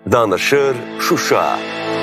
Danışır Şuşa.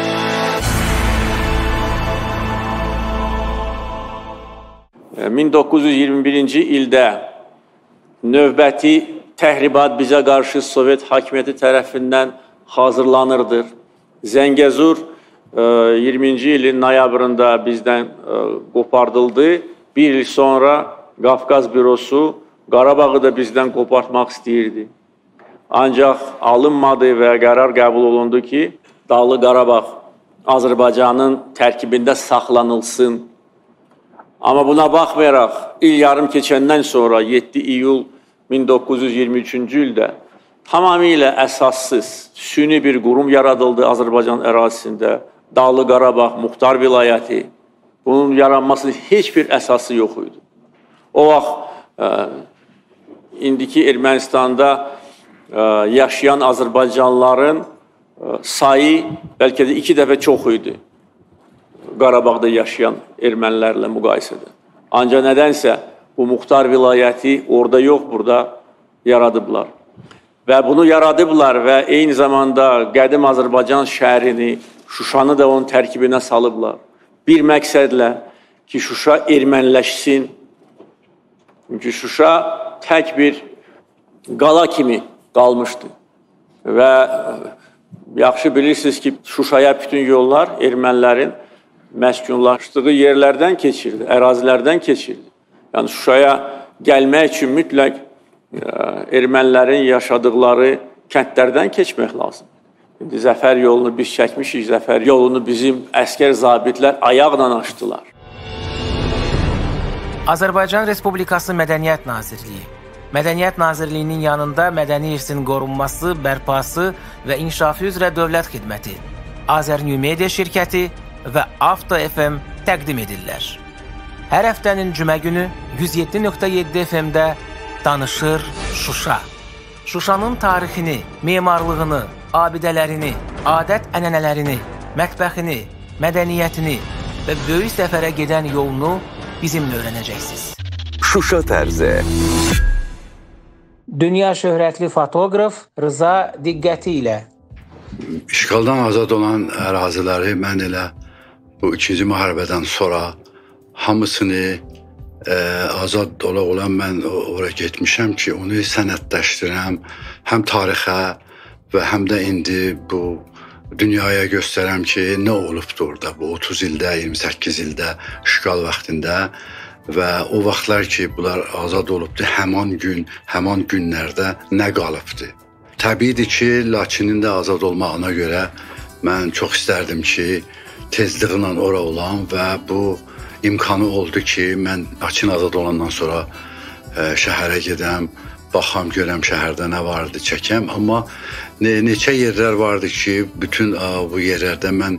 ...1921-ci ildə növbəti təhribat bizə qarşı Sovet hakimiyyəti tərəfindən hazırlanırdır. Zəngəzur 20-ci ilin noyabrında bizdən qopardıldı. Bir il sonra Qafqaz bürosu Qarabağı da bizdən qopartmaq istəyirdi. Ancaq alınmadı və qərar qəbul olundu ki, Dağlı Qarabağ Azərbaycanın tərkibində saxlanılsın. Amma buna baxmayaraq, il yarım keçəndən sonra 7 iyul 1923-cü ildə tamamilə əsassız, süni bir qurum yaradıldı Azərbaycan ərazisində. Dağlı Qarabağ Muxtar Vilayəti. Bunun yaranmasının heç bir əsası yox idi. O vaxt indiki Ermənistanda yaşayan Azərbaycanlıların sayı bəlkə də 2 dəfə çox idi. Qarabağda yaşayan ermənilərlə müqayisədə. Ancaq nədənsə bu Muxtar vilayəti orada yox, burada yaradıblar. Və bunu yaradıblar və eyni zamanda qədim Azərbaycan şəhərini, Şuşanı da onun tərkibinə salıblar. Bir məqsədlə ki, Şuşa erməniləşsin. Çünki Şuşa tək bir qala kimi qalmışdı. Və yaxşı bilirsiniz ki, Şuşaya bütün yollar ermənilərin məskunlaşdığı yerlərdən keçirdi, ərazilərdən keçirdi. Yəni Şuşaya gəlmək üçün mütləq ermənilərin yaşadıqları kəndlərdən keçmək lazım. İndi Zəfər yolunu biz çəkmişik, Zəfər yolunu bizim əskər zabitlər ayaqla açdılar. Azərbaycan Respublikası Mədəniyyət Nazirliyi. Mədəniyyət Nazirliyinin yanında mədəni irsin qorunması, bərpası və inkişafı üzrə dövlət xidməti, Azərnewmedia şirkəti və Avto FM təqdim edirlər. Hər həftənin cümə günü 107.7 FM-də Danışır Şuşa. Şuşanın tarixini, memarlığını, abidələrini, adət-ənənələrini, mətbəxini, mədəniyyətini və böyük səfərə gedən yolunu bizimlə öyrənəcəksiniz. Şuşa tərzi. Dünya şöhrətli fotoqraf Rıza Diqqəti ilə. İşğaldan azad olan əraziləri mən elə bu 2-ci müharibədən sonra hamısını azad olan mən oraya getmişəm ki, onu sənədləşdirəm, həm tarixə və həm də indi bu dünyaya göstərəm ki, nə olubdur orada bu 30 ildə, 28 ildə işğal vaxtında və o vaxtlar ki, bunlar azad olubdur, həman günlərdə nə qalıbdır. Təbiidir ki, Laçının da azad olmağına görə mən çox istərdim ki, tezliklə ora olan və bu imkanı oldu ki, mən Laçın azad olandan sonra şəhərə gedəm, baxam, görəm şəhərdə nə vardı, çəkəm. Amma neçə yerlər vardı ki, bütün bu yerlərdə mən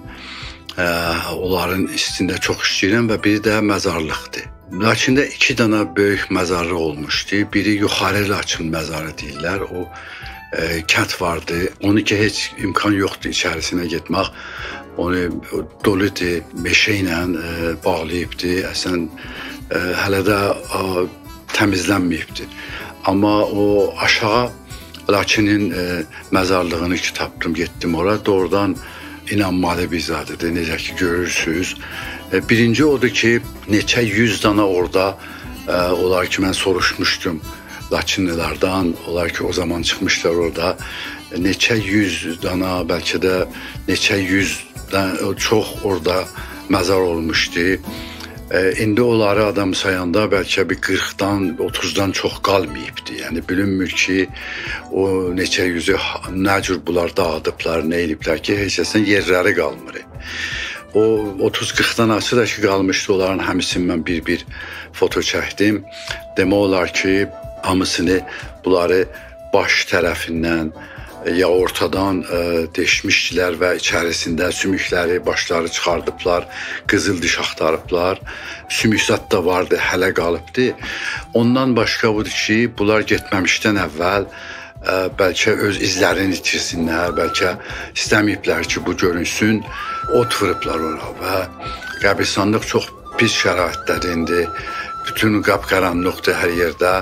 onların istində çox işləyirəm və biri də məzarlıqdır. Laçında 2 dənə böyük məzarlıq olmuşdu. Biri Yuxarı Laçın məzarı deyirlər. O kənd vardı. Onu ki, heç imkan yoxdur içərisinə getmək. Onu doludur, meşə ilə bağlayıbdır. Əslən, hələ də təmizlənməyibdir. Amma o aşağı Laçının məzarlığını ki tapdım, getdim ora. Doğrudan inanmalı bir zadıdır, necə ki görürsünüz. Birinci odur ki, neçə 100 dana orada, olar ki mən soruşmuşdum Laçınlılardan, olar ki o zaman çıxmışlar orada. Neçə 100 dana, bəlkə də neçə 100-dən çox orada məzar olmuşdu. İndi onları adam sayanda bəlkə bir 40-dan, 30-dan çox qalmayıbdı. Yəni bilinmir ki, o neçə yüzü nə cür bunlar dağıdıblar, nə eliblər ki, heç əslən yerləri qalmır. O 30-40-dan açı da ki, qalmışdı, onların həmisini mən bir foto çəkdim. Demək olar ki, hamısını bunları baş tərəfindən ya ortadan deşmişdilər və içərisində sümükləri, başları çıxardıblar, qızıl diş axtarıblar. Sümük zat da vardı, hələ qalıbdı. Ondan başqa budur ki, bunlar getməmişdən əvvəl bəlkə öz izlərini itirsinlər, bəlkə istəməyiblər ki, bu görünsün, ot vurublar ora və qəbristanlıq çox pis şəraitdədir indi. Bütün qapqaranlıqdır hər yerdə.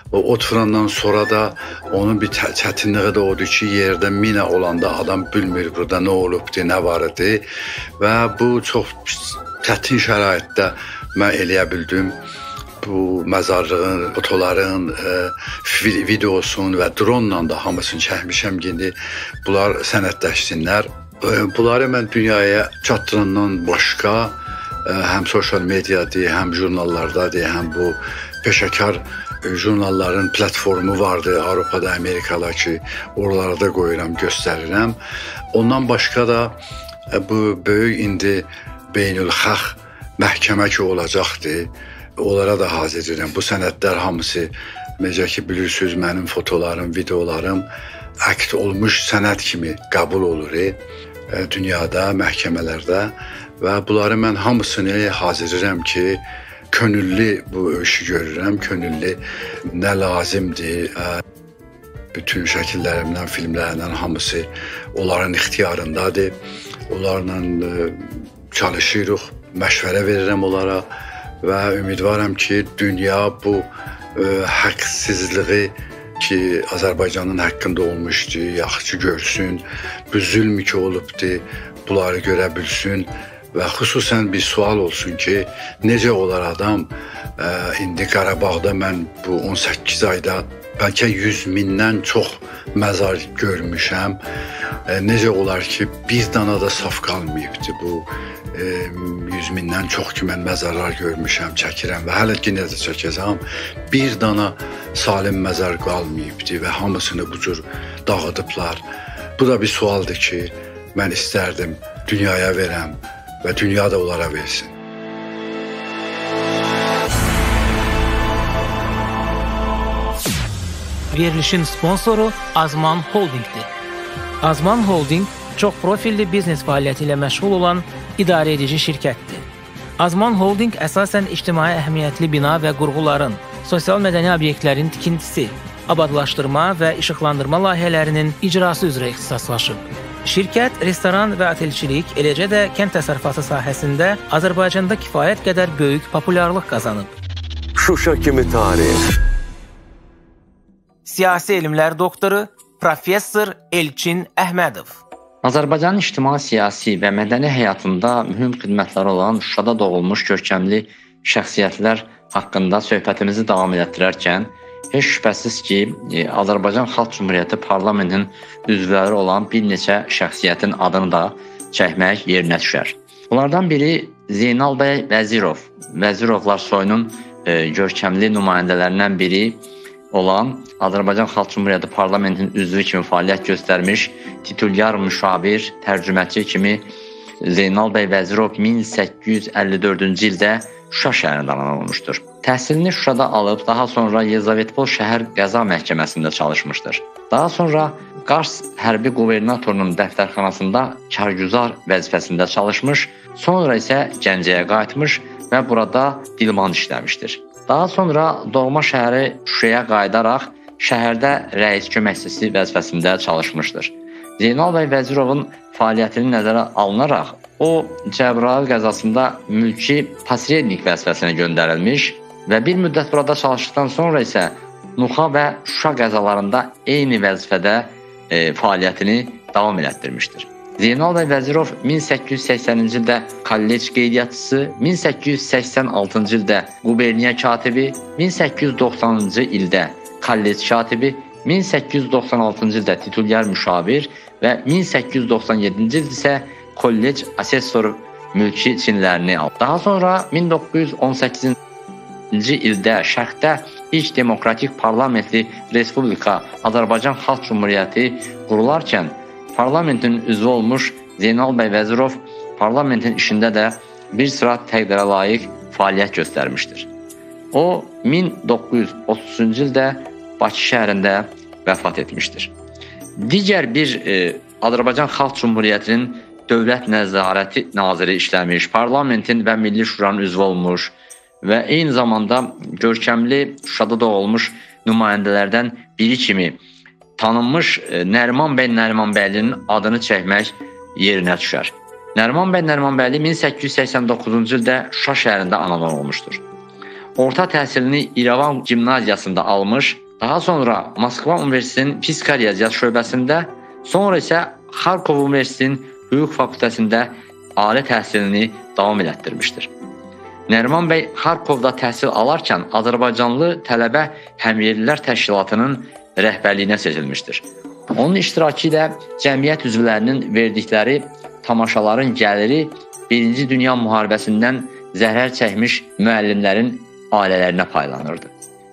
O od vurandan sonra da onun bir çətinliyi də odur ki, yerdə mina olanda adam bilmir burada nə olubdu, nə var idi və bu çox çətin şəraitdə mən eləyə bildim. Bu məzarlığın, fotoların, videosun və dronla da hamısını çəkmişəm ki, bunlar sənədləşsinlər. Bunları mən dünyaya çatdırandan başqa həm sosial mediadır, həm jurnallardadır, həm bu peşəkar jurnalların platformu vardı Avropada, Amerikada ki, oralarda qoyuram, göstərirəm. Ondan başqa da bu böyük indi beynəlxalq məhkəmə ki olacaqdı. Onlara da hazır edirəm. Bu sənədlər hamısı, necə ki bilirsiniz, mənim fotolarım, videolarım akt olmuş sənəd kimi qəbul olur dünyada, məhkəmələrdə və bunları mən hamısını hazır edirəm ki, könüllü bu işi görürəm, könüllü nə lazımdır. Bütün şəkillərimdən, filmlərimdən hamısı onların ixtiyarındadır. Onlarla çalışırıq, məşvərə verirəm onlara və ümidvaram ki, dünya bu haqsızlığı ki, Azərbaycanın haqqında olmuşdu, yaxşı görsün, bu zülm ki olubdu, bunları görə bilsin və xüsusən bir sual olsun ki, necə olar adam indi Qarabağda mən bu 18 ayda bəlkə 100 mindən çox məzar görmüşəm. Necə olar ki, bir dana da saf qalmayıbdı bu 100 mindən çox ki, mən məzarlar görmüşəm, çəkirəm və hələ ki, necə çəkəcəm, bir dana salim məzar qalmayıbdı və hamısını bu cür dağıdıblar. Bu da bir sualdır ki, mən istərdim dünyaya verəm və dünya da onlara versin. Verilişin sponsoru Azman Holding'dir. Azman Holding çox profilli biznes fəaliyyəti ilə məşğul olan idarə edici şirkətdir. Azman Holding əsasən ictimai əhəmiyyətli bina və qurğuların, sosial mədəni obyektlərin tikintisi, abadlaşdırma və işıqlandırma layihələrinin icrası üzrə ixtisaslaşıb. Şirkət restoran və otelçilik, eləcə də kənd təsərrüfatı sahəsində Azərbaycanda kifayət qədər böyük populyarlıq qazanıb. Şuşa kimi tarix. Siyasi elmlər doktoru Professor Elçin Əhmədov. Azərbaycanın ictimai, siyasi və mədəni həyatında mühüm xidmətləri olan Şuşada doğulmuş görkəmli şəxsiyyətlər haqqında söhbətimizi davam etdirərkən, heç şübhəsiz ki, Azərbaycan Xalq Cümhuriyyəti Parlamentinin üzvləri olan bir neçə şəxsiyyətin adını da çəkmək yerinə düşər. Bunlardan biri Zeynal bəy Vəzirov. Vəzirovlar soyunun görkəmli nümayəndələrindən biri olan Azərbaycan Xalq Cümhuriyyəti Parlamentinin üzvü kimi fəaliyyət göstərmiş titulyar müşavir, tərcüməçi kimi Zeynal bəy Vəzirov 1854-cü ildə Şuşa şəhərində anadan olmuşdur. Təhsilini Şuşada alıb, daha sonra Yezavetpol şəhər qəza məhkəməsində çalışmışdır. Daha sonra Qars hərbi qubernatorunun dəftərxanasında kargüzar vəzifəsində çalışmış, sonra isə Gəncəyə qayıtmış və burada dilman işləmişdir. Daha sonra doğma şəhəri Şuşaya qayıdaraq şəhərdə rəis köməkçisi vəzifəsində çalışmışdır. Zeynal bəy Vəzirovun fəaliyyətini nəzərə alınaraq, o Cəbrayıl qəzasında mülki pasrednik vəzifəsinə göndərilmiş və bir müddət burada çalışdıqdan sonra isə Nuxa və Şuşa qəzalarında eyni vəzifədə fəaliyyətini davam elətdirmişdir. Zeynal bəy Vəzirov 1880-ci ildə kollec qeydiyyatçısı, 1886-cı ildə quberniya katibi, 1890-cı ildə kollec katibi, 1896-cı ildə titulyar müşavir və 1897-ci ildə isə kollec asessoru mülki çinlərini aldı. Daha sonra 1918-ci ildə Şərqdə ilk demokratik parlamentli Respublika Azərbaycan Xalq Cümhuriyyəti qurularkən parlamentin üzvü olmuş Zeynal bəy Vəzirov parlamentin işində də bir sıra təqdirə layiq fəaliyyət göstərmişdir. O 1930-cu ildə Bakı şəhərində vəfat etmişdir. Digər bir Azərbaycan Xalq Cümhuriyyətinin Dövlət Nəzarəti naziri işləmiş, parlamentin və Milli Şuranın üzvü olmuş və eyni zamanda görkəmli Şuşada doğulmuş nümayəndələrdən biri kimi tanınmış Nəriman bəy Nərimanbəylinin adını çəkmək yerinə düşər. Nəriman bəy Nərimanbəyli 1889-cu ildə Şuşa şəhərində anadan olmuşdur. orta təhsilini İrəvan gimnaziyasında almış, daha sonra Moskva Universitetinin fizika riyaziyyat şöbəsində, sonra isə Xarkov Universitetinin hüquq fakültəsində ali təhsilini davam elətdirmişdir. Nəriman bəy Xarkovda təhsil alarkən Azərbaycanlı tələbə həmyerlilər təşkilatının rəhbərliyinə seçilmişdir. Onun iştirakı ilə cəmiyyət üzvlərinin verdikləri tamaşaların gəliri Birinci Dünya müharibəsindən zərər çəkmiş müəllimlərin ailələrinə paylanırdı.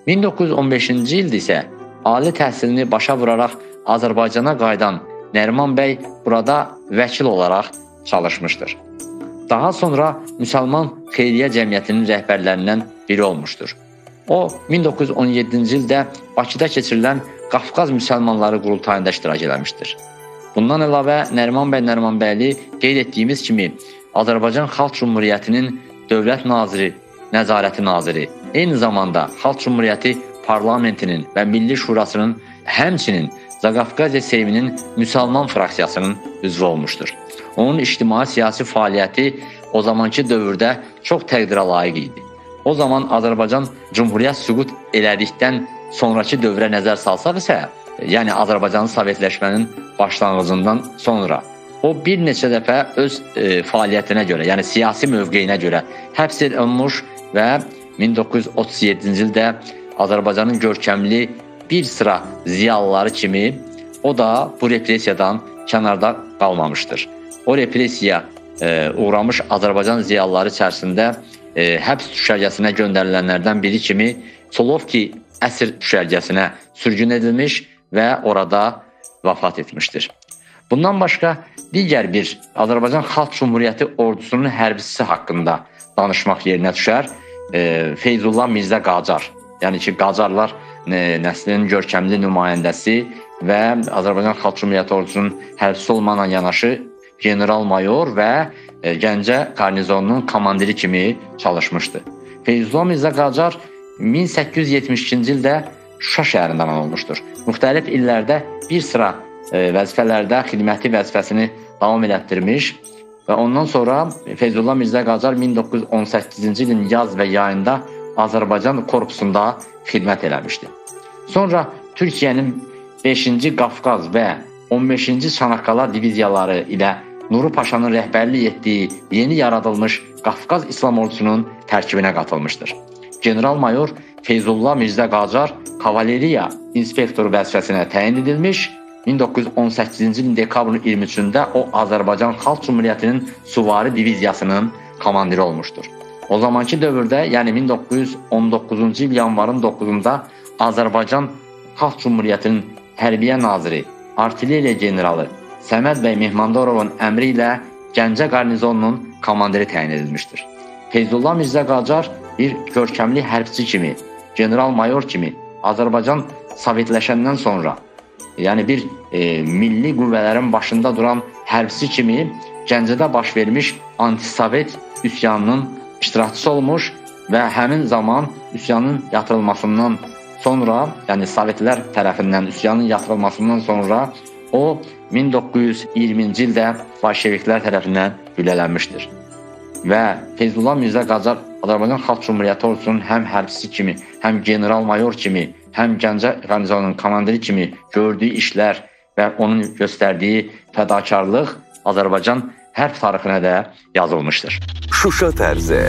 1915-ci ildə isə ali təhsilini başa vuraraq Azərbaycana qayıdan Nəriman bəy burada vəkil olaraq çalışmışdır. Daha sonra Müsəlman Xeyriyyə Cəmiyyətinin rəhbərlərindən biri olmuşdur. O, 1917-ci ildə Bakıda keçirilən Qafqaz Müsəlmanları qurultayında iştirak eləmişdir. Bundan əlavə Nəriman bəy Nərimanbəyli qeyd etdiyimiz kimi Azərbaycan Xalq Cümhuriyyətinin Dövlət Naziri, Nəzarəti Naziri, eyni zamanda Xalq Cümhuriyyəti Parlamentinin və Milli Şurasının, həmçinin Zaqafqaziya Seyminin Müsəlman fraksiyasının üzvü olmuşdur. Onun ictimai-siyasi fəaliyyəti o zamanki dövrdə çox təqdirə layiq idi. O zaman Azərbaycan Cümhuriyyət süqut elədikdən sonraki dövrə nəzər salsaq isə, yəni Azərbaycanın Sovetləşmənin başlanğıcından sonra o bir neçə dəfə öz fəaliyyətinə görə, yəni siyasi mövqeyinə görə həbs olunmuş və 1937-ci ildə Azərbaycanın görkəmli bir sıra ziyalıları kimi o da bu repressiyadan kənarda qalmamışdır. O repressiya uğramış Azərbaycan ziyalıları içərisində həbs düşərgəsinə göndərilənlərdən biri kimi Solovki əsir düşərgəsinə sürgün edilmiş və orada vəfat etmişdir. Bundan başqa digər bir Azərbaycan Xalq Cümhuriyyəti ordusunun hərbçisi haqqında danışmaq yerinə düşər. Feyzullah Mirzə Qacar, yəni ki, Qacarlar nəslinin görkəmli nümayəndəsi və Azərbaycan Xalq Cümhuriyyəti ordusunun hərbçisi olmaqla yanaşı general-mayor və Gəncə qarnizonunun komandiri kimi çalışmışdı. Feyzullah Mirzə Qacar 1872-ci ildə Şuşa şəhərində anadan olmuşdur. Müxtəlif illərdə bir sıra vəzifələrdə xidməti vəzifəsini davam elətdirmiş və ondan sonra Feyzullah Mirzə Qacar 1918-ci ilin yaz və yayında Azərbaycan korpusunda xidmət eləmişdi. Sonra Türkiyənin 5-ci Qafqaz və 15-ci Çanaqqala diviziyaları ilə Nuru Paşanın rəhbərlik etdiyi yeni yaradılmış Qafqaz İslam ordusunun tərkibinə qatılmışdır. General-mayor Feyzullah Mirzə Qacar kavaleriya inspektoru vəzifəsinə təyin edilmiş, 1918-ci ilin dekabrın 23-də o Azərbaycan Xalq Cümhuriyyətinin Suvari diviziyasının komandiri olmuşdur. O zamanki dövrdə, yəni 1919-cu il yanvarın 9-da Azərbaycan Xalq Cümhuriyyətinin Hərbiyə Naziri, artilleriya generalı Səməd bəy Mehmandarovun əmri ilə Gəncə qarnizonunun komandiri təyin edilmişdir. Feyzullah Mirzə Qacar bir görkəmli hərbçi kimi, general-mayor kimi Azərbaycan sovetləşəndən sonra, yəni bir milli qüvvələrin başında duran hərbçi kimi Gəncədə baş vermiş antisovet üsyanının iştirakçısı olmuş və həmin zaman üsyanın yatırılmasından sonra, yəni sovetlər tərəfindən üsyanın yatırılmasından sonra o 1920-ci ildə bolşeviklər tərəfindən güllələnmişdir. Və Feyzullah Mirzə Qacar Azərbaycan Xalq Cümhuriyyəti ordusunun həm hərbçisi kimi, həm general-mayor kimi, həm Gəncə qarnizonunun komandiri kimi gördüyü işlər və onun göstərdiyi fədakarlıq Azərbaycan hərb tarixinə də yazılmışdır. Şuşa tərzi.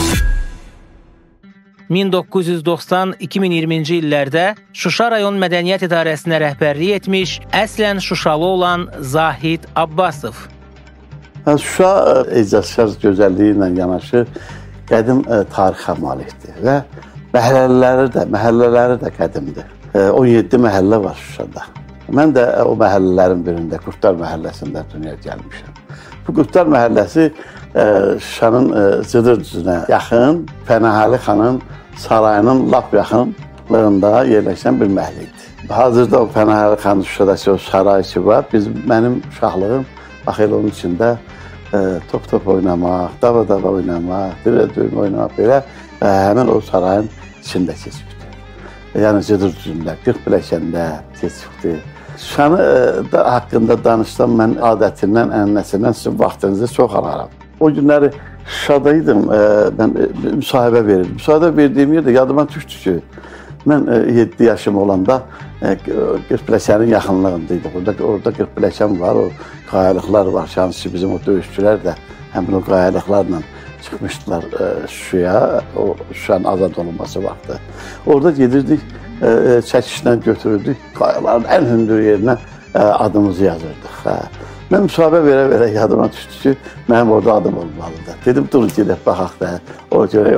1990-2020-ci illərdə Şuşa rayon Mədəniyyət İdarəsinə rəhbərlik etmiş, əslən Şuşalı olan Zahid Abbasov. Şuşa ecazkar gözəlliyi ilə yanaşı qədim tarixə malikdir və məhəllələri də qədimdir. 17 məhəllə var Şuşada. Mən də o məhəllələrin birində, Qurtlar məhəlləsində dünyaya gəlmişəm. Bu Qurtlar məhəlləsi Şuşanın Cıdır düzünə yaxın, Pənahəli xanın sarayının lap yaxınlığında yerləşən bir məhəllə idi. Hazırda o Pənahəli xanın Şuşadakı o saray ki var, mənim uşaqlığım baxil onun içində top oynamaq, dava oynamaq, düyüm oynamaq belə həmin o sarayın içində keçibdir. Yəni Cıdır düzündə, 40 biləkəndə keçibdir. Şuşanı haqqında danışsam mən adətindən, ənənəsindən sizin vaxtınızı çox alaram. O günləri Şuşadaydım, mən müsahibə verirdim. Müsahibə verdiyim yerdə yadıma düşdü ki, mən 7 yaşım olanda Qırxpiləkənin yaxınlığındaydıq. Orada Qırxpiləkən var, o qayalıqlar var. Şansı ki, bizim o döyüşçülər də həmin o qayalıqlarla çıxmışdılar Şuşaya, o Şuşanın azad olunması vaxtı. Orada gedirdik, çəkişlə götürürdük, qayaların ən hündür yerinə adımızı yazırdıq. Mən müsahibə verə-verə yadıma düşdü ki, mənim orada adım olmalıdır. Dedim, durun gedək, baxaq da. O görə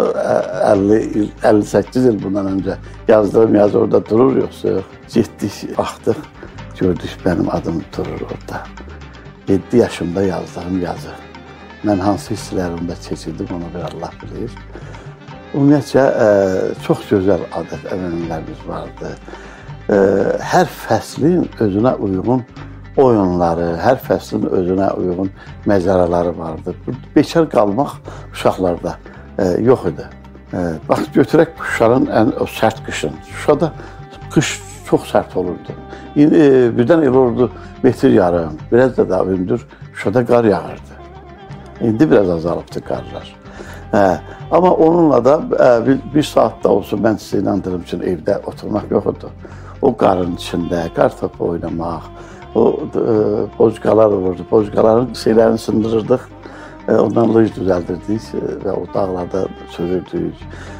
58 il bundan öncə yazdığım yazı orada durur, yoxsa yox. Getdik, baxdıq, gördük mənim adım durur orada. 7 yaşımda yazdığım yazı. Mən hansı hisslərimdə keçirdim, onu bir Allah bilir. Ümumiyyətcə, çox gözəl adət-ənənələrimiz vardı. Hər fəslin özünə uyğun oyunları, hər fəslin özünə uyğun məzərələri vardı. Bekar qalmaq uşaqlarda yox idi. Bax, götürək Şuşanın ən sərt qışın. Şuşada qış çox sərt olurdu. Birdən el olurdu metr yarım, biraz da daha hündür Şuşada qar yağırdı. İndi biraz azalıbdı qarlar. Amma onunla da bir saat da olsun mən sizə inandırım üçün evdə oturmaq yox idi. O qarın içində, qar topu oynamaq, o bozqalar olurdu. Bozqaların şeylərini sındırırdıq, ondan lıj düzəldirdik və o dağlarda sürürdük.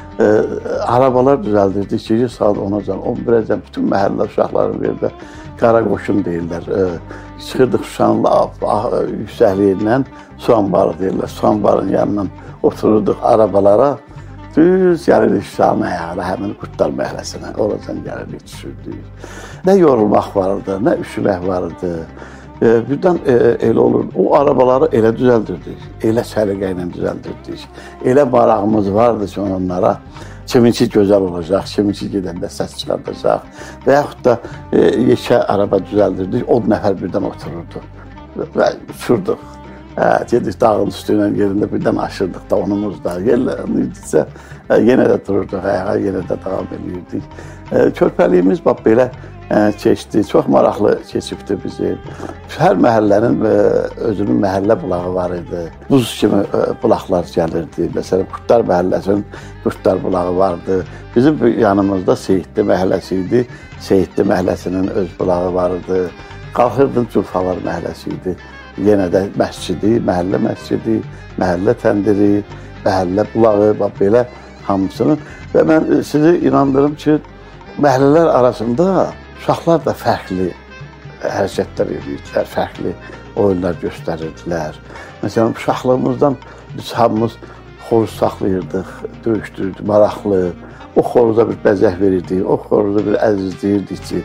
Arabalar düzəldirdik ki, saat 10-can, 11-can bütün məhəllə uşaqların verdə qara qoşun deyirlər. Çıxırdıq Şuşanın yüksəkliyindən su ambarı deyirlər. Su ambarının yanından otururduq arabalara. Düz gəlirik Şuşanın ayağına, həmin Qurtlar məhəlləsinə. Oradan gəlirik, düşürdük. Nə yorulmaq vardı, nə üşümək vardı. Birdən elə olur, o arabaları elə düzəldirdik, elə səliqə ilə düzəldirdik. Elə marağımız vardı ki, onlara kiminki gözəl olacaq, kiminki gedəndə səs çıxardacaq və yaxud da yekə araba düzəldirdik, 10 nəfər birdən otururdu və uçurduq. Gedik dağın üstü ilə yerində birdən aşırdıq da onumuz da. Yerlərdiksə yenə də dururduq ayağa, yenə də davam edirdik. Körpəliyimiz bax belə keçdi, çox maraqlı keçibdi bizi. Hər məhəllənin özünün məhəllə bulağı var idi. Buz kimi bulaqlar gəlirdi. Məsələn, Qurtlar məhəlləsinin Qurtlar bulağı vardı. Bizim yanımızda Seyidli məhəlləsi idi. Seyidli məhəlləsinin öz bulağı vardı. Qalxırdın Culfalar məhəlləsi idi. Yenə də məscidi, məhəllə məscidi, məhəllə təndiri, məhəllə bulağı, bax belə hamısının. Və mən sizi inandırım ki, məhəllələr arasında uşaqlar da fərqli hərəkətlər edirdilər, fərqli oyunlar göstərirdilər. Məsələn, uşaqlığımızdan biz hamımız xoruz saxlayırdıq, döyüşdürdük, maraqlı. O xoruza bir bəzək verirdik, o xoruza bir əzizləyirdik ki,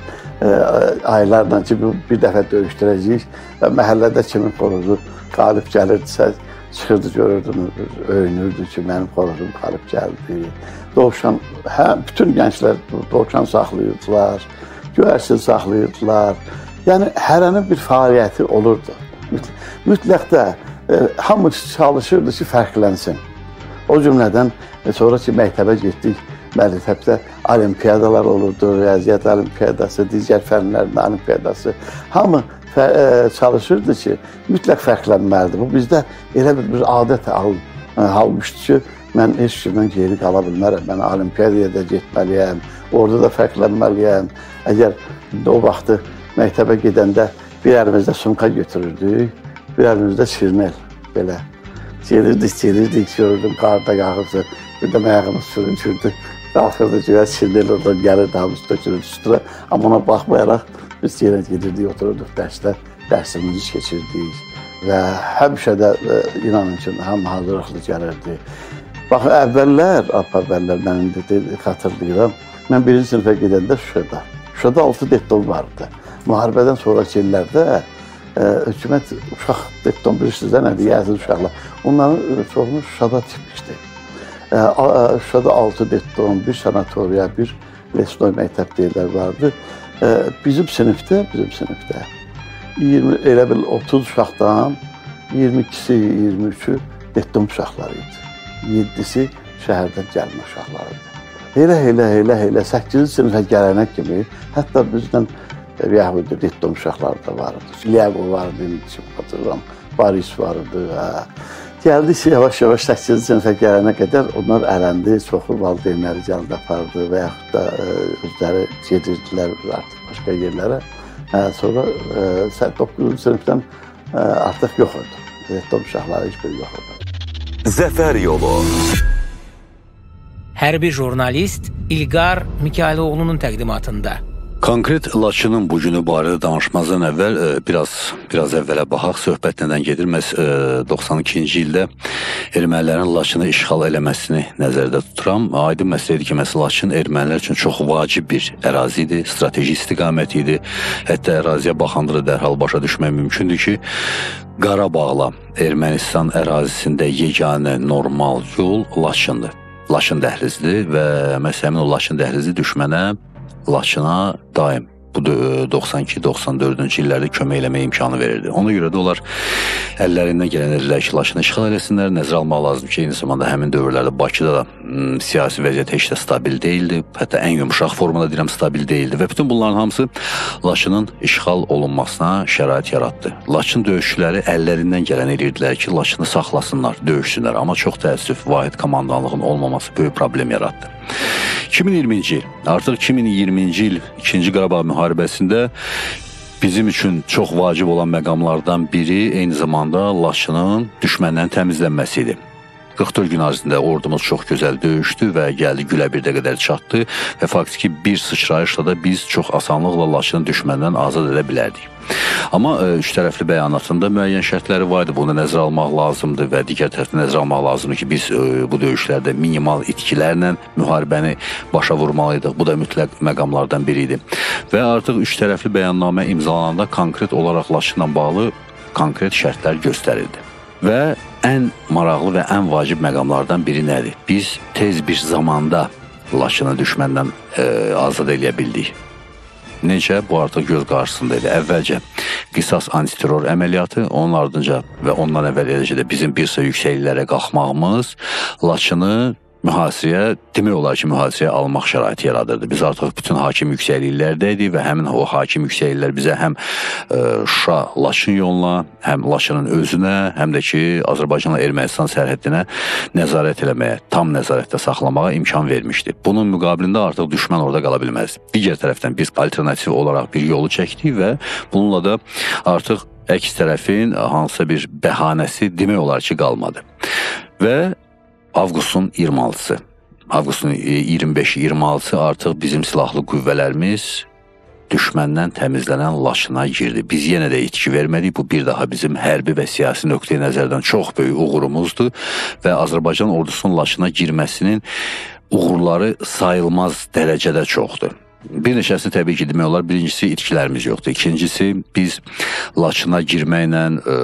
aylarla ki, bir dəfə döyüşdürəcəyik və məhəllədə kimin xoruzu qalib gəlirdisə, çıxırdı, görürdünüz, öyünürdü ki, mənim xoruzum qalib gəldi. Dovşan, bütün gənclər dovşan saxlayırdılar, göyərçin saxlayırdılar. Yəni, hərənin bir fəaliyyəti olurdu. Mütləq də hamı çalışırdı ki, fərqlənsin. O cümlədən sonra ki, məktəbə getdik, məktəbdə olimpiyadalar olurdu, riyaziyyat olimpiyadası, digər fənlərin olimpiyadası. Hamı çalışırdı ki, mütləq fərqlənməlidir. Bu bizdə elə bir adət almışdı ki, mən heç kimdən geri qala bilmərəm, mən olimpiyadaya da getməliyəm, orada da fərqlənməliyəm. Əgər o vaxtı məktəbə gedəndə bir əlimizdə sumka götürürdük, bir əlimizdə şirnel, belə. Gelirdik, görürdüm, qarda yağırdı, bir də ayağımız sürüncürdü. Qalxırdı ki, şirnel oradan gəlirdi, hamısı tökülürdü üstüne. Amma ona baxmayaraq biz yenə gedirdik, otururduq dərsdə, dərsimizi keçirdik. Və həmişə də inanın ki, hamı hazırlıqlı gəlirdi. Bax, əvvəllər mən indi xatırlayıram, mən birinci sinifə gedəndə Şuşada 6 detdom vardı. Müharibədən sonraki illərdə hökumət uşaq detdom bilirsiniz də nədir, yazılı uşaqlar. Onların çoxunu Şuşada tikmişdi. Şuşada 6 detdom, bir sanatoriya, bir lesnoy məktəb deyirlər vardı. Bizim sinifdə elə bil 30 uşaqdan 22-si, 23-ü detdom uşaqları idi. 7-si şəhərdən gəlmə uşaqları idi. Elə 8-ci sinifə gələnə kimi, hətta bizdən Yəhudi detdom uşaqları da vardı. Liyago vardı, hatırlıyorum, Boris vardı. Gəldi ki, yavaş-yavaş 8-ci sinifə gələnə qədər onlar ələndi, çoxu valideynləri gəldi apardı və yaxud da özləri gedirdilər artıq başqa yerlərə. Sonra 9-cu sinifdən artıq yox oldu. Zəhtom uşaqları heç biri yox oldu. Zəfər yolu. Hərbi jurnalist İlqar Mikayıloğlu'nun təqdimatında. Konkret Laçının bugünü barədə danışmazdan əvvəl biraz əvvələ baxaq. Söhbət nədən gedir? Məhz 92-ci ildə ermənilərin Laçını işğal eləməsini nəzərdə tuturam. Aydın məsələ idi ki, məsələn Laçın ermənilər üçün çox vacib bir ərazi idi, strateji istiqamət idi. Hətta əraziyə baxanda da dərhal başa düşmək mümkündür ki, Qarabağla Ermənistan ərazisində yeganə normal yol Laçındır. Laçın dəhlizdir və məhz həmin o Laçın dəhlizi düşmənə Laçına daim bu 92-94-cü illərdə kömək eləməyə imkanı verirdi. Ona görə də onlar əllərindən gələn dedilər ki, Laçını işğal eləsinlər. Nəzərə almaq lazım ki, eyni zamanda həmin dövrlərdə Bakıda da siyasi vəziyyət heç də stabil deyildi. Hətta ən yumuşaq formada deyirəm stabil deyildi və bütün bunların hamısı Laçının işğal olunmasına şərait yaratdı. Laçın döyüşçüləri əllərindən gələn edirdilər ki, Laçını saxlasınlar, döyüşsünlər. Amma çox təəssüf, vahid komandanlığın olmaması böyük problem yaratdı. 2020-ci il, artıq 2020-ci il 2-ci Qarabağ müharibəsində bizim üçün çox vacib olan məqamlardan biri eyni zamanda Laçının düşməndən təmizlənməsi idi. 44 gün ərzində ordumuz çox gözəl döyüşdü və gəldi Güləbirdə qədər çatdı və faktiki bir sıçrayışla da biz çox asanlıqla Laçını düşməndən azad edə bilərdik. Amma üç tərəfli bəyanatında müəyyən şərtləri var idi. Bunu nəzərə almaq lazımdır və digər tərəfdə nəzərə almaq lazımdır ki, biz bu döyüşlərdə minimal itkilərlə müharibəni başa vurmalıydıq. Bu da mütləq məqamlardan biri idi. Və artıq üç tərəfli bəyannamə imzalananda konkret olaraq Laçınla bağlı konkret şərtlər göstərildi. Və ən maraqlı və ən vacib məqamlardan biri nədir? Biz tez bir zamanda Laçını düşməndən azad eləyə bildik. Necə? Bu artıq göz qarşısında idi. Əvvəlcə qisas antiterror əməliyyatı, onun ardınca və ondan əvvəl eləcə də bizim bir sıra yüksəkliklərə qalxmağımız Laçını mühasirəyə, demək olar ki, mühasirəyə almaq şəraiti yaradırdı. Biz artıq bütün hakim yüksəkliklərdəydik və həmin o hakim yüksəkliklər bizə həm Şuşa-Laçın yoluna, həm Laçının özünə, həm də ki, Azərbaycanla Ermənistan sərhəddinə nəzarət eləməyə, tam nəzarətdə saxlamağa imkan vermişdi. Bunun müqabilində artıq düşmən orada qala bilməzdi. Digər tərəfdən biz alternativ olaraq bir yolu çəkdik və bununla da artıq əks tərəfin hansısa bir bəhanəsi demək olar ki, qalmadı. Və Avqustun 26-sı, Avqustun 25-26-sı artıq bizim silahlı qüvvələrimiz düşməndən təmizlənən Laçına girdi. Biz yenə də itki vermədik. Bu bir daha bizim hərbi və siyasi nöqteyi nəzərdən çox böyük uğurumuzdur və Azərbaycan ordusunun Laçına girməsinin uğurları sayılmaz dərəcədə çoxdur. Bir neçəsi təbii ki, demək olar, birincisi itkilərimiz yoxdur. İkincisi, biz Laçına girməklə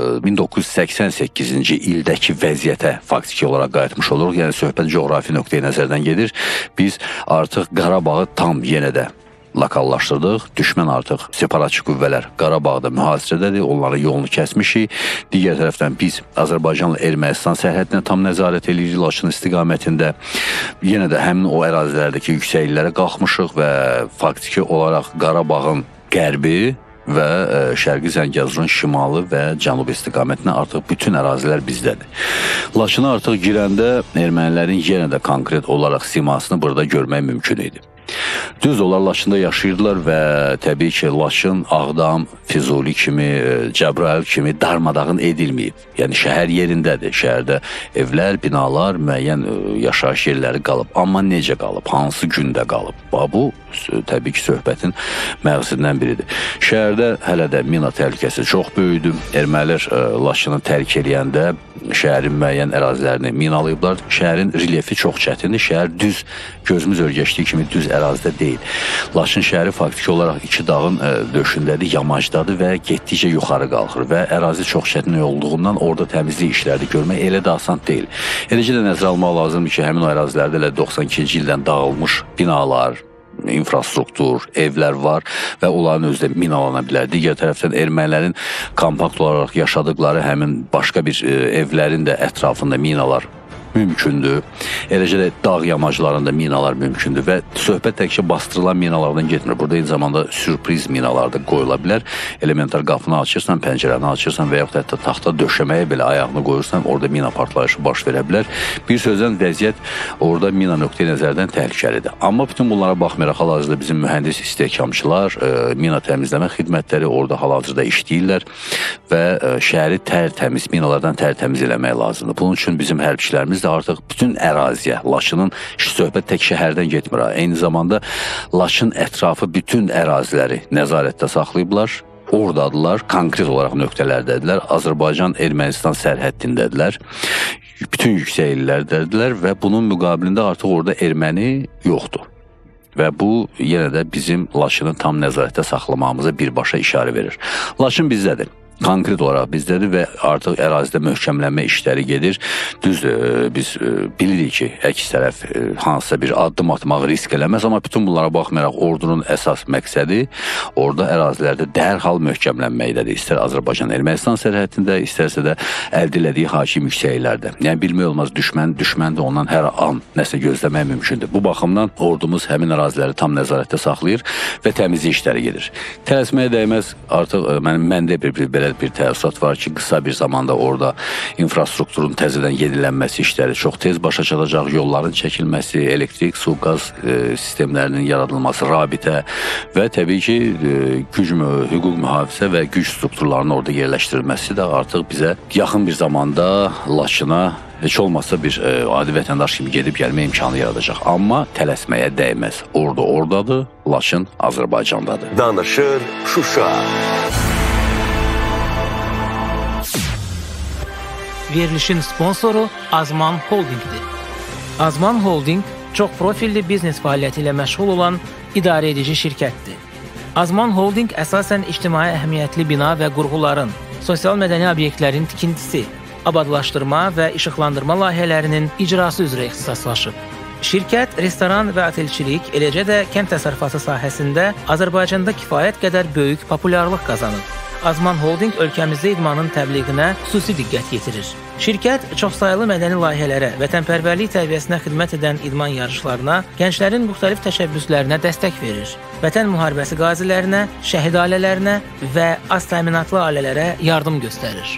1988-ci ildəki vəziyyətə faktiki olaraq qayıtmış oluruq. Yəni, söhbət coğrafi nöqteyi nəzərdən gedir. Biz artıq Qarabağı tam yenə də lokallaşdırdıq. Düşmən artıq separatçı qüvvələr Qarabağda mühasirədədir. Onların yolunu kəsmişik. Digər tərəfdən biz Azərbaycanla Ermənistan sərhədinə tam nəzarət edirik. Laçın istiqamətində yenə də həmin o ərazilərdəki yüksəkliklərə qalxmışıq və faktiki olaraq Qarabağın qərbi və Şərqi Zəngəzurun şimalı və cənub istiqamətinə artıq bütün ərazilər bizdədir. Laçına artıq girəndə ermənilərin yenə də konkret olaraq simasını burada görmək mümkün idi. Düz onlar Laçında yaşayırdılar və təbii ki, Laçın, Ağdam, Füzuli kimi, Cəbrayıl kimi darmadağın edilməyib. Yəni, şəhər yerindədir. Şəhərdə evlər, binalar, müəyyən yaşayış yerləri qalıb. Amma necə qalıb? Hansı gündə qalıb? Bu, təbii ki, söhbətin məqsədindən biridir. Şəhərdə hələ də mina təhlükəsi çox böyüdür. Ermənilər Laçını tərk eləyəndə şəhərin müəyyən ərazilərini minalayıblar. Şəhərin relyefi çox çətindir. Şəhər düz, gözümüz örgəçdiyi kimi düz ərazidə deyil. Laçın şəhəri faktiki olaraq iki dağın döşündədir, yamacdadır və getdikcə yuxarı qalxır və ərazi çox çətin olduğundan orada təmizlik işləri görmək elə də asan deyil. Eləcə də nəzərə almaq lazımdır ki, həmin o ərazilərdə elə 92-ci ildən dağılmış binalar, infrastruktur, evlər var və onların özü də minalana bilər. Digər tərəfdən ermənilərin kompakt olaraq yaşadıkları həmin başqa bir evlərin də ətrafında minalar mümkündür. Eləcə də dağ yamaclarında minalar mümkündür və söhbət təkcə bastırılan minalardan getmir. Burada eyni zamanda sürpriz minalar da qoyula bilər. Elementar qapını açırsan, pəncərəni açırsan və yaxud hətta taxta döşəməyə belə ayağını qoyursan, orada mina partlayışı baş verə bilər. Bir sözdən vəziyyət orada mina nöqteyi nəzərdən təhlükəlidir. Amma bütün bunlara baxmayaraq hal-hazırda bizim mühəndis istehkamçılar, mina təmizləmə xidmətləri orada hal-hazırda işləyirlər və şəhəri tərtəmiz, minalardan tərtəmiz eləmək lazımdır. Bunun üçün bizim hərbçilərimiz də artıq bütün əraziyə, Laçının söhbət tək şəhərdən getmir. Eyni zamanda Laçın ətrafı bütün əraziləri nəzarətdə saxlayıblar. Oradadırlar, konkret olaraq nöqtələrdədirlər. Azərbaycan-Ermənistan sərhəddindədirlər. Bütün yüksək illərdədirlər və bunun müqabilində artıq orada erməni yoxdur. Və bu yenə də bizim Laçını tam nəzarətdə saxlamamıza birbaşa işarə verir. Laçın bizdədir. Konkret olaraq bizdədir və artıq ərazidə möhkəmlənmə işləri gedir. Düzdür, biz bilirik ki, əks tərəf hansısa bir addım atmaq risk eləməz, amma bütün bunlara baxmayaraq ordunun əsas məqsədi orada ərazilərdə dərhal möhkəmlənməkdədir. İstər Azərbaycan-Ermənistan sərhədində, istərsə də əldə elədiyi hakim yüksəklərdə. Yəni, bilmək olmaz, düşmən də ondan hər an nəsə gözləmək mümkündür. Bu baxımdan ordumuz həmin əraziləri tam nəzarətdə saxlayır və təmizlik işləri gedir. Tələsməyə dəyməz, artıq məndə belə bir təəssürat var ki, qısa bir zamanda orada infrastrukturun təzədən yenilənməsi işləri çox tez başa çatacaq, yolların çəkilməsi, elektrik, su, qaz sistemlərinin yaradılması, rabitə və təbii ki, hüquq mühafizə və güc strukturlarının orada yerləşdirilməsi də artıq bizə yaxın bir zamanda Laçına heç olmazsa bir adi vətəndaş kimi gedib gəlmə imkanı yaradacaq. Amma tələsməyə dəyməz. Oradadır, Laçın Azərbaycandadır. Danışır Şuşa. Verilişin sponsoru Azman Holdingdir. Azman Holding çox profilli biznes fəaliyyəti ilə məşğul olan idarə edici şirkətdir. Azman Holding əsasən ictimai əhəmiyyətli bina və qurğuların, sosial mədəni obyektlərin tikintisi, abadlaşdırma və işıqlandırma layihələrinin icrası üzrə ixtisaslaşıb. Şirkət restoran və otelçilik, eləcə də kənd təsərrüfatı sahəsində Azərbaycanda kifayət qədər böyük populyarlıq qazanıb. Azman Holding ölkəmizdə idmanın təbliğinə xüsusi diqqət yetirir. Şirkət çoxsaylı mədəni layihələrə, vətənpərvərlik tərbiyəsinə xidmət edən idman yarışlarına, gənclərin müxtəlif təşəbbüslərinə dəstək verir. Vətən müharibəsi qazilərinə, şəhid ailələrinə və az təminatlı ailələrə yardım göstərir.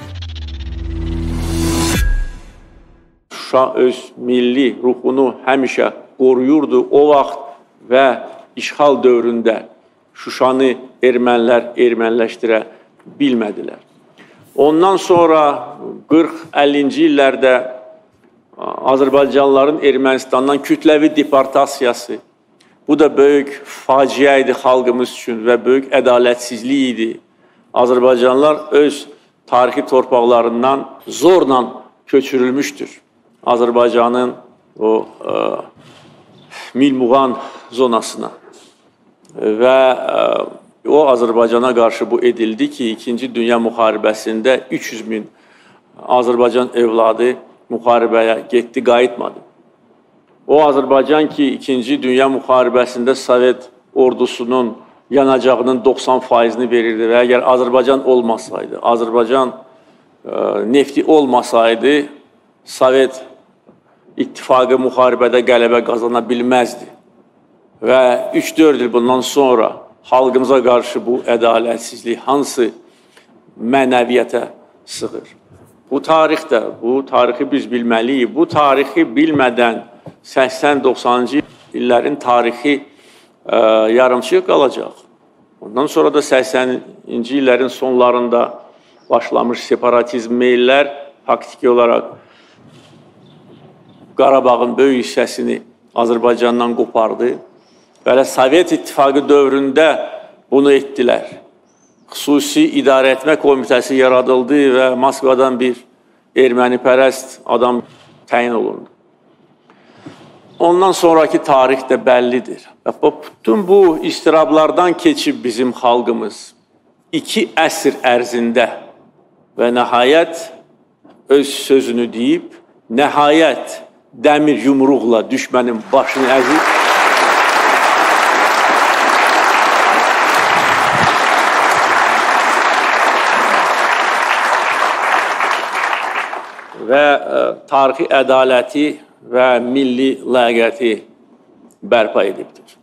Şuşa öz milli ruhunu həmişə qoruyurdu. O vaxt və işğal dövründə Şuşanı ermənilər erməniləşdirə bilmədilər. Ondan sonra 40-50-ci illərdə Azərbaycanlıların Ermənistandan kütləvi deportasiyası, bu da böyük faciə idi xalqımız üçün və böyük ədalətsizlik idi. Azərbaycanlılar öz tarixi torpaqlarından zorla köçürülmüşdür. Azərbaycanın o Milmuğan zonasına. Və o Azərbaycana qarşı bu edildi ki, 2-ci Dünya müharibəsində 300 min Azərbaycan övladı müharibəyə getdi, qayıtmadı. O Azərbaycan ki, 2-ci Dünya müharibəsində Sovet ordusunun yanacağının 90%-ni verirdi və əgər Azərbaycan olmasaydı, Azərbaycan nefti olmasaydı, Sovet İttifaqı müharibədə qələbə qazana bilməzdi. Və 3-4 il bundan sonra xalqımıza qarşı bu ədalətsizlik hansı mənəviyyətə sığır? Bu tarixdə, bu tarixi biz bilməliyik. Bu tarixi bilmədən 80-90-cı illərin tarixi yarımçıq qalacaq. Ondan sonra da 80-ci illərin sonlarında başlamış separatizm meyllər faktiki olaraq Qarabağın böyük hissəsini Azərbaycandan qopardı. Belə Sovet İttifaqı dövründə bunu etdilər. Xüsusi İdarə Etmə Komitəsi yaradıldı və Moskvadan bir ermənipərəst adam təyin olundu. Ondan sonraki tarix də bəllidir. Bütün bu istirablardan keçib bizim xalqımız 2 əsr ərzində və nəhayət öz sözünü deyib, nəhayət dəmir yumruqla düşmənin başını əzib, və tarixi ədaləti və milli ləyaqəti bərpa edibdir.